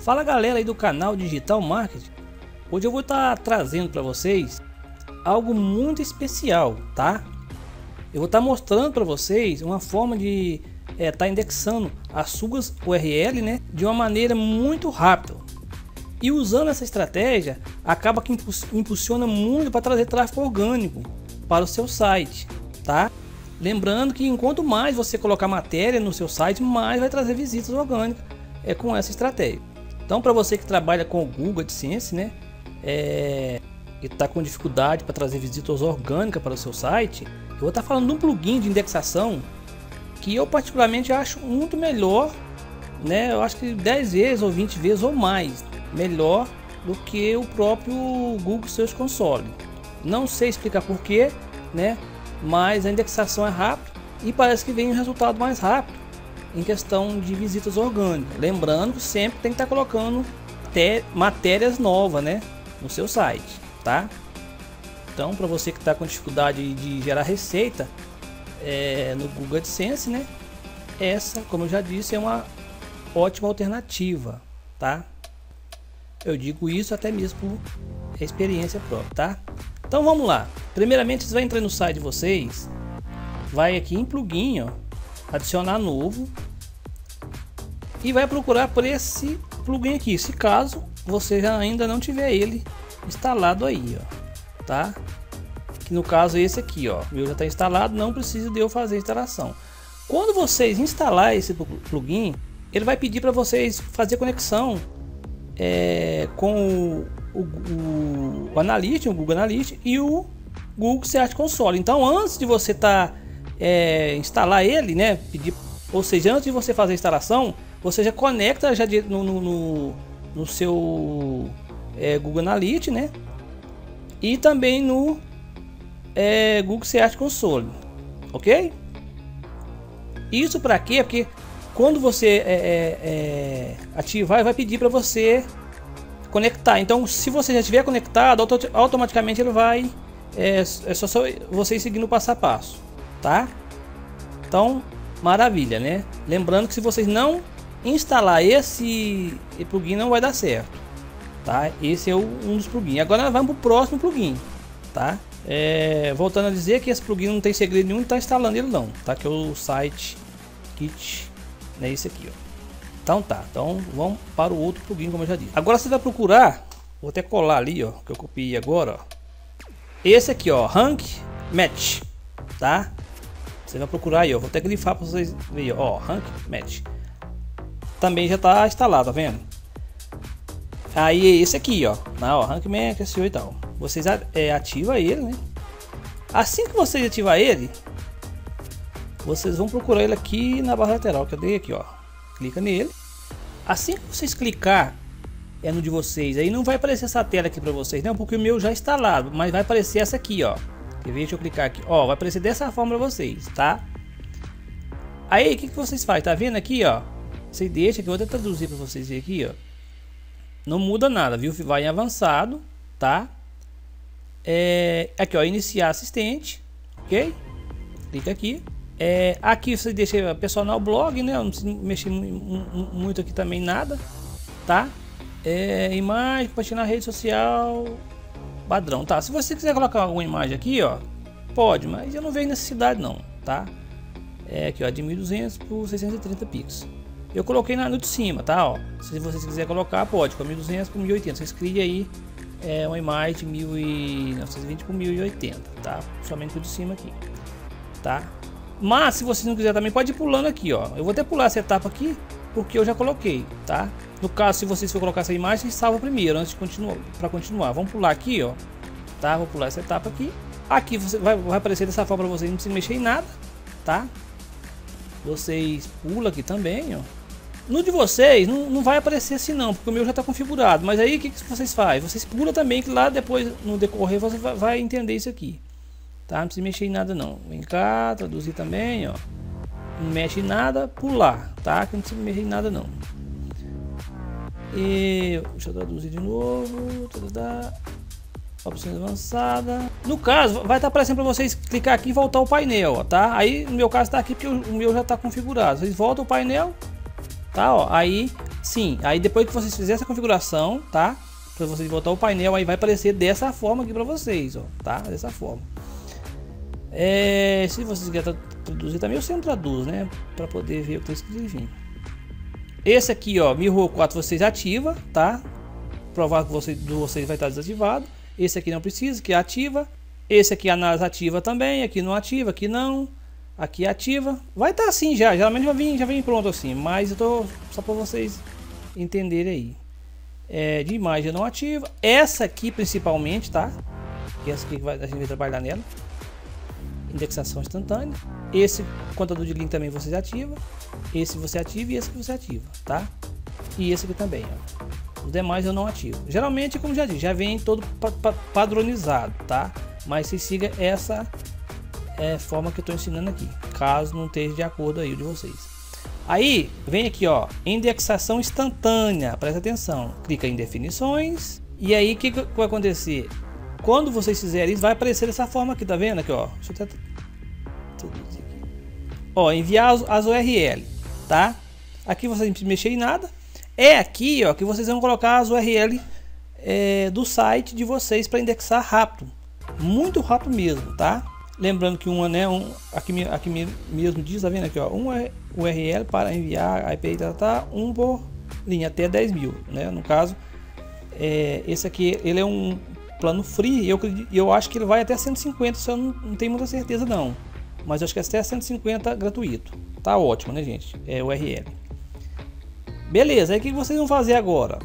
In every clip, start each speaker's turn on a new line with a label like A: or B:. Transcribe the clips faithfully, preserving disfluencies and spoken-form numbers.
A: Fala galera aí do canal Digital Marketing. Hoje eu vou estar trazendo para vocês algo muito especial, tá? Eu vou estar mostrando para vocês uma forma de estar é, tá indexando as suas U R L, né, de uma maneira muito rápida. E usando essa estratégia, acaba que impulsiona muito para trazer tráfego orgânico para o seu site, tá? Lembrando que enquanto mais você colocar matéria no seu site, mais vai trazer visitas orgânicas é, com essa estratégia. Então, para você que trabalha com o Google AdSense, né, é, e está com dificuldade para trazer visitas orgânicas para o seu site, eu vou estar falando de um plugin de indexação que eu particularmente acho muito melhor, né? Eu acho que dez vezes ou vinte vezes ou mais melhor do que o próprio Google Search Console. Não sei explicar porquê, né? Mas a indexação é rápida e parece que vem um resultado mais rápido em questão de visitas orgânicas. Lembrando que sempre tem que estar colocando matérias novas, né, no seu site, tá? Então, para você que está com dificuldade de gerar receita é, no Google AdSense, né, essa, como eu já disse, é uma ótima alternativa, tá? Eu digo isso até mesmo por experiência própria, tá? Então vamos lá. Primeiramente, você vai entrar no site de vocês, vai aqui em plugin, ó, adicionar novo e vai procurar por esse plugin aqui, se caso você já ainda não tiver ele instalado aí, ó, tá? Que no caso é esse aqui, ó, o meu já está instalado, não precisa de eu fazer a instalação. Quando vocês instalar esse plugin, ele vai pedir para vocês fazer conexão é, com o, o, o Analytics, o Google Analytics e o Google Search Console. Então, antes de você tá é, instalar ele, né, pedir, ou seja, antes de você fazer a instalação, você já conecta já no, no, no, no seu é, Google Analytics, né, e também no é, Google Search Console, ok? Isso para quê? Porque quando você é, é, é, ativar, vai pedir para você conectar. Então, se você já estiver conectado, auto automaticamente ele vai é, é só, só você seguindo o passo a passo, tá? Então, maravilha, né? Lembrando que se vocês não instalar esse plugin, não vai dar certo, tá? Esse é o, um dos plugins. Agora nós vamos para o próximo plugin, tá? É, voltando a dizer que esse plugin não tem segredo nenhum, tá instalando ele não, tá? Que é o site kit, é esse aqui, ó. Então tá, então vamos para o outro plugin, como eu já disse. Agora você vai procurar, vou até colar ali, ó, que eu copiei agora, ó. Esse aqui, ó, Rank Match, tá? Você vai procurar aí, ó, vou até grifar para vocês verem, ó, Rank Match. Também já tá instalado, tá vendo? Aí é esse aqui, ó, na, ó, Rank Match, S E O e tal. Vocês é, ativa ele, né? Assim que vocês ativar ele, vocês vão procurar ele aqui na barra lateral que eu dei aqui, ó. Clica nele. Assim que vocês clicar é no de vocês, aí não vai aparecer essa tela aqui para vocês, não, porque o meu já é instalado, mas vai aparecer essa aqui, ó. Quer ver? Deixa eu clicar aqui, ó, vai aparecer dessa forma para vocês, tá? Aí o que que vocês fazem? Tá vendo aqui, ó? Você deixa que eu vou até traduzir para vocês verem aqui, ó. Não muda nada, viu? Vai em avançado, tá? É, aqui, ó, iniciar assistente, ok? Clica aqui. É, aqui você deixa personal blog, né? Eu não preciso mexer muito aqui também, nada, tá? É, imagem, compartilhar na rede social, padrão, tá? Se você quiser colocar alguma imagem aqui, ó, pode, mas eu não vejo necessidade não, tá? É aqui, ó, de mil e duzentos por seiscentos e trinta pixels. Eu coloquei na no de cima, tá? Ó, se você quiser colocar, pode, com mil e duzentos por mil e oitenta. Vocês criem aí é, uma imagem de mil e novecentos e vinte por mil e oitenta, tá? Somente o de cima aqui, tá? Mas se você não quiser também pode ir pulando aqui, ó. Eu vou até pular essa etapa aqui porque eu já coloquei, tá? No caso, se vocês for colocar essa imagem, salva primeiro antes de continuar, para continuar. Vamos pular aqui, ó, tá? Vou pular essa etapa aqui. Aqui você vai, vai aparecer dessa forma para vocês, não precisa mexer em nada, tá? Vocês pulam aqui também, ó. No de vocês não, não vai aparecer assim não, porque o meu já está configurado. Mas aí o que, que vocês fazem? Vocês pulam também, que lá depois no decorrer você vai, vai entender isso aqui. Tá? Não precisa mexer em nada não. Vem cá, traduzir também, ó. Não mexe em nada, pular, tá? Que não precisa mexer em nada não. E deixa eu traduzir de novo. Tadadá. Opções avançadas. No caso, vai estar aparecendo para vocês clicar aqui e voltar o painel, ó, tá? Aí no meu caso está aqui porque o meu já está configurado. Vocês voltam o painel, tá? Ó, aí Sim, aí depois que vocês fizerem essa configuração, tá? Para vocês voltar o painel, aí vai aparecer dessa forma aqui para vocês, ó, tá? Dessa forma. É, se vocês quiserem traduzir também, eu sempre traduzo, né? Para poder ver o que está escrito. Esse aqui, ó, Mirror quatro vocês ativa, tá? Provar que você, do vocês vai estar desativado. Esse aqui não precisa, que ativa. Esse aqui análise ativa também, aqui não ativa, aqui não. Aqui ativa. Vai estar assim já, geralmente já vem, já vem pronto assim, mas eu tô só para vocês entenderem aí. É, de imagem não ativa. Essa aqui principalmente, tá? Essa aqui que vai, a gente vai trabalhar nela. Indexação instantânea. Esse contador de link também você ativa. Esse você ativa e esse que você ativa, tá? E esse aqui também, ó. Os demais eu não ativo. Geralmente, como já disse, já vem todo pa pa padronizado, tá? Mas se siga essa é, forma que eu estou ensinando aqui, caso não esteja de acordo aí de vocês. Aí vem aqui, ó, indexação instantânea. Presta atenção. Clica em definições e aí o que, que vai acontecer? Quando vocês fizerem isso, vai aparecer dessa forma aqui, tá vendo aqui, ó? Deixa eu até... Ó, enviar as, as U R L, tá? Aqui vocês não precisam mexer em nada. É aqui, ó, que vocês vão colocar as U R L é, do site de vocês para indexar rápido, muito rápido mesmo, tá? Lembrando que uma, né, um, aqui, aqui mesmo diz, tá vendo aqui, ó, um U R L para enviar I P, tá, tá, um por linha até dez mil, né? No caso, é, esse aqui ele é um plano free. Eu eu acho que ele vai até cento e cinquenta, se eu não, não tenho muita certeza não, mas eu acho que é até cento e cinquenta gratuito. Tá ótimo, né, gente? É U R L. Beleza, aí o que vocês vão fazer agora?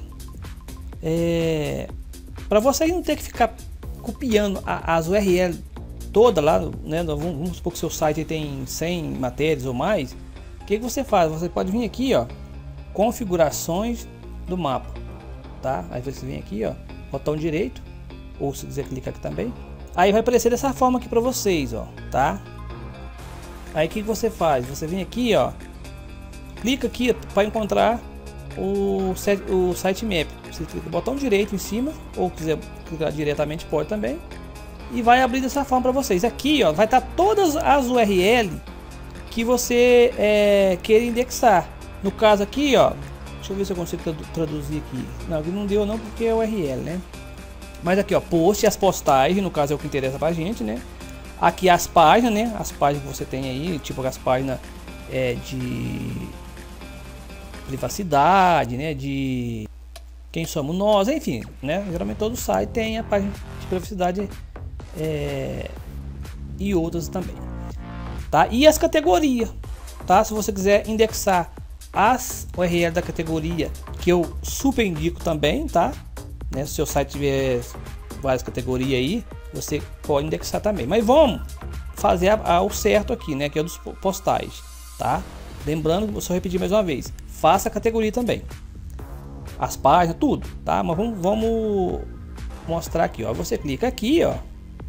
A: É, para vocês não ter que ficar copiando a, as U R L toda lá, né? Vamos supor que seu site tem cem matérias ou mais. O que, que você faz? Você pode vir aqui, ó, configurações do mapa, tá? Aí você vem aqui, ó, botão direito, ou se quiser clicar aqui também. Aí vai aparecer dessa forma aqui para vocês, ó, tá? Aí o que, que você faz? Você vem aqui, ó, clica aqui para encontrar o, o sitemap. Você clica no botão direito em cima, ou quiser clicar diretamente pode também, e vai abrir dessa forma para vocês. Aqui, ó, vai estar todas as U R L que você é, quer indexar. No caso aqui, ó, deixa eu ver se eu consigo traduzir aqui. Não, aqui não deu não, porque é U R L, né? Mas aqui, ó, post, as postagens, no caso é o que interessa pra gente, né? Aqui as páginas, né? As páginas que você tem aí, tipo as páginas é, de privacidade, né? De quem somos nós, enfim, né? Geralmente todo site tem a página de privacidade é, e outras também, tá? E as categorias, tá? Se você quiser indexar as U R L da categoria, que eu super indico também, tá? Né? Se o seu site tiver várias categorias aí, você pode indexar também. Mas vamos fazer a, a, o certo aqui, né? Que é dos postais, tá? Lembrando, vou só repetir mais uma vez, faça a categoria também, as páginas, tudo, tá? Mas vamos, vamos mostrar aqui, ó. Você clica aqui, ó,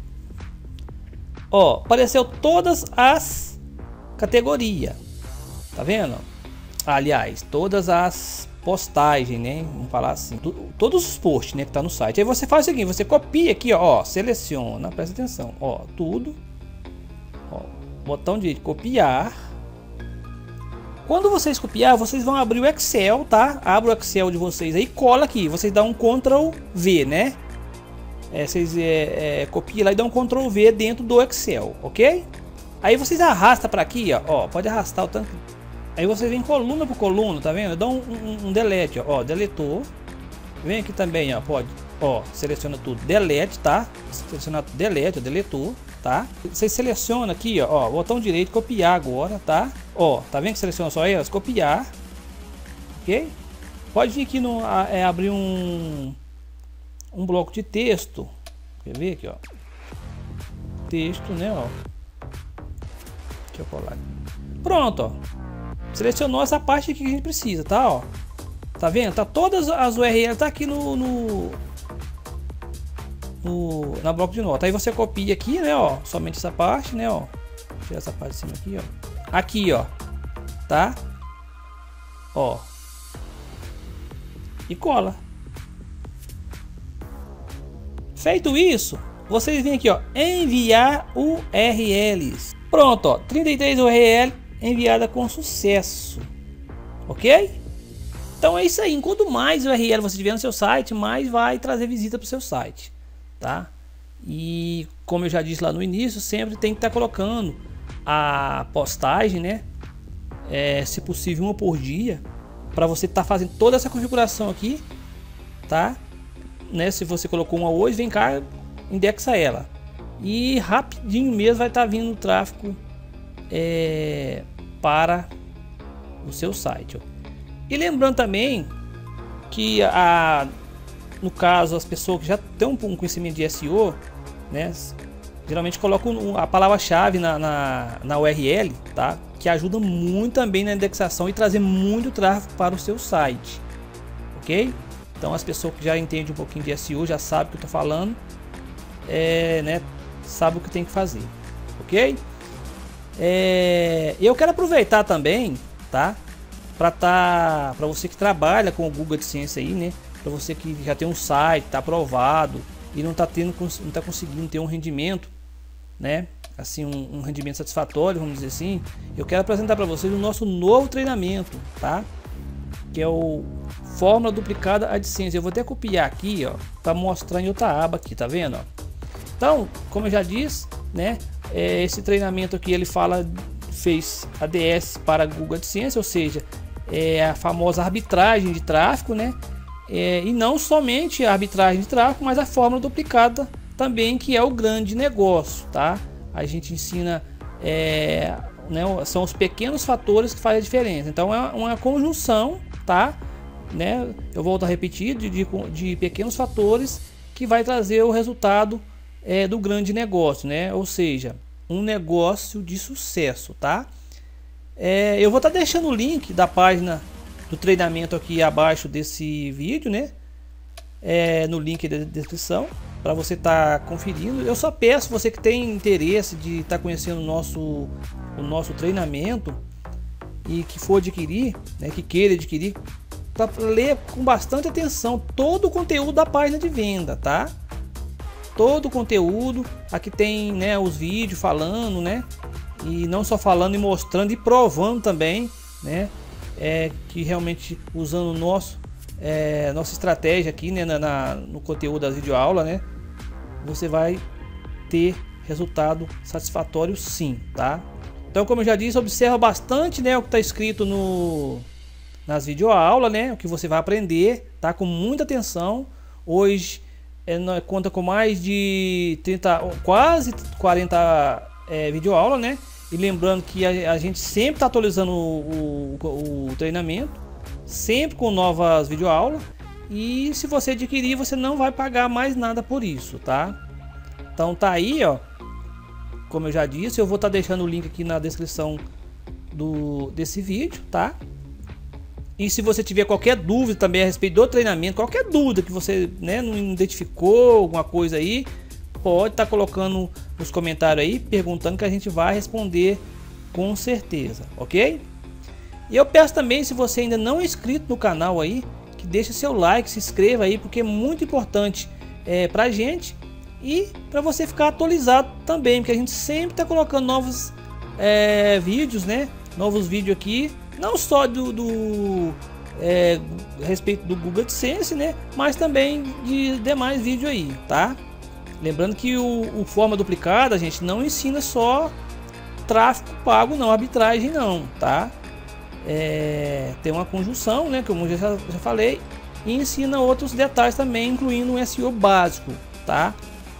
A: ó, apareceu todas as categorias, tá vendo? Aliás, todas as postagens, né? Vamos falar assim, tu, todos os posts, né, que tá no site. Aí você faz o seguinte, você copia aqui, ó, ó, seleciona, presta atenção, ó, tudo, ó, botão de copiar. Quando vocês copiar, vocês vão abrir o Excel, tá? Abre o Excel de vocês aí, cola aqui, vocês dão um control V, né? É, vocês é, é, copiam lá e dão um control V dentro do Excel, ok? Aí vocês arrastam para aqui, ó, ó, pode arrastar o tanto. Aí você vem coluna por coluna, tá vendo? Dá um, um, um delete, ó, ó, deletou. Vem aqui também, ó, pode, ó, seleciona tudo, delete, tá? Seleciona tudo, delete, ó, deletou, tá? Você seleciona aqui, ó, ó, botão direito, copiar agora, tá? Ó, tá vendo que seleciona só elas? Copiar, ok? Pode vir aqui no, a, é, abrir um, um bloco de texto, quer ver aqui, ó, texto, né, ó, deixa eu colar aqui. Pronto, ó. Selecionou essa parte aqui que a gente precisa, tá? Ó, tá vendo? Tá todas as U R L tá aqui no, no, no na bloco de nota. Aí você copia aqui, né? Ó, somente essa parte, né? Ó, tirar essa parte de cima aqui, ó. Aqui, ó, tá? Ó, e cola. Feito isso, vocês vêm aqui, ó, enviar U R Ls. Pronto, ó, trinta e três U R L enviada com sucesso, ok? Então é isso aí, quanto mais U R L você tiver no seu site, mais vai trazer visita para o seu site, tá? E como eu já disse lá no início, sempre tem que estar tá colocando a postagem, né? É, se possível uma por dia, para você estar tá fazendo toda essa configuração aqui, tá? Né? Se você colocou uma hoje, vem cá, indexa ela e rapidinho mesmo vai estar tá vindo o tráfego é, para o seu site. Ó. E lembrando também que a, no caso as pessoas que já têm um conhecimento de S E O, né, geralmente colocam a palavra-chave na, na, na U R L, tá? Que ajuda muito também na indexação e trazer muito tráfego para o seu site, ok? Então as pessoas que já entendem um pouquinho de S E O já sabem o que eu estou falando, é, né, sabe o que tem que fazer, ok? É, eu quero aproveitar também, tá? Para tá, para você que trabalha com o Google AdSense aí, né? Para você que já tem um site, tá aprovado e não tá tendo, não tá conseguindo ter um rendimento, né? Assim, um, um rendimento satisfatório, vamos dizer assim. Eu quero apresentar para vocês o nosso novo treinamento, tá? Que é o Fórmula Duplicada AdSense. Eu vou até copiar aqui, ó, para mostrar em outra aba aqui, tá vendo? Ó? Então, como eu já disse, né? É, esse treinamento aqui ele fala, fez A D S para Google AdSense, ou seja, é a famosa arbitragem de tráfego, né? É, e não somente a arbitragem de tráfego, mas a fórmula duplicada também, que é o grande negócio, tá? A gente ensina, é, né, são os pequenos fatores que fazem a diferença. Então é uma conjunção, tá? Né? Eu volto a repetir, de, de, de pequenos fatores que vai trazer o resultado é, do grande negócio, né? Ou seja, um negócio de sucesso, tá? É, eu vou estar tá deixando o link da página do treinamento aqui abaixo desse vídeo, né? É, no link da descrição para você estar tá conferindo. Eu só peço você que tem interesse de estar tá conhecendo o nosso o nosso treinamento e que for adquirir, né? Que queira adquirir, para ler com bastante atenção todo o conteúdo da página de venda, tá? Todo o conteúdo aqui tem, né? Os vídeos falando, né? E não só falando e mostrando e provando também, né? É, que realmente usando o nosso é, nossa estratégia aqui, né, na, na, no conteúdo das videoaulas, né, você vai ter resultado satisfatório sim, tá? Então, como eu já disse, observa bastante, né, o que está escrito no, nas videoaulas, né, o que você vai aprender, tá? Com muita atenção. Hoje é, conta com mais de trinta, quase quarenta é, videoaulas, né? E lembrando que a, a gente sempre está atualizando o, o, o treinamento, sempre com novas videoaulas. E se você adquirir, você não vai pagar mais nada por isso, tá? Então tá aí, ó. Como eu já disse, eu vou estar tá deixando o link aqui na descrição do, desse vídeo, tá? E se você tiver qualquer dúvida também a respeito do treinamento, qualquer dúvida que você, né, não identificou, alguma coisa aí, pode estar tá colocando nos comentários aí, perguntando, que a gente vai responder com certeza, ok? E eu peço também, se você ainda não é inscrito no canal aí, que deixe seu like, se inscreva aí, porque é muito importante é, pra gente e para você ficar atualizado também, porque a gente sempre está colocando novos é, vídeos, né? Novos vídeos aqui, não só do, do é, a respeito do Google AdSense, né? Mas também de demais vídeos aí, tá? Lembrando que o, o Forma Duplicada, a gente não ensina só tráfego pago, não, arbitragem não, tá? É, tem uma conjunção, né, como eu já, já falei, e ensina outros detalhes também, incluindo um S E O básico, tá?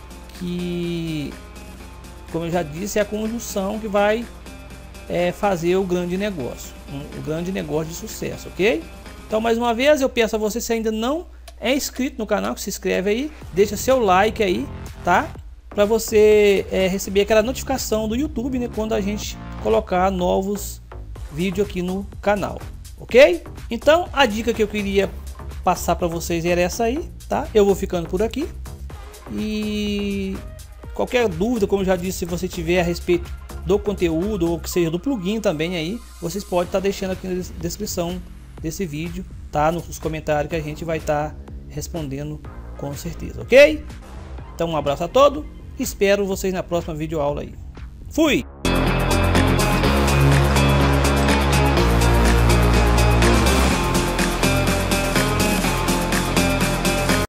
A: Que, como eu já disse, é a conjunção que vai é, fazer o grande negócio, um, o grande negócio de sucesso, ok? Então, mais uma vez, eu peço a você, se ainda não é inscrito no canal, que se inscreve aí, deixa seu like aí, tá? Para você é, receber aquela notificação do YouTube, né, quando a gente colocar novos vídeos aqui no canal, ok? Então, a dica que eu queria passar para vocês era essa aí, tá? Eu vou ficando por aqui e qualquer dúvida, como eu já disse, se você tiver a respeito do conteúdo ou que seja do plugin também aí, vocês podem estar tá deixando aqui na descrição desse vídeo, tá? Nos comentários, que a gente vai estar tá respondendo com certeza, ok? Então um abraço a todos, espero vocês na próxima videoaula aí. Fui!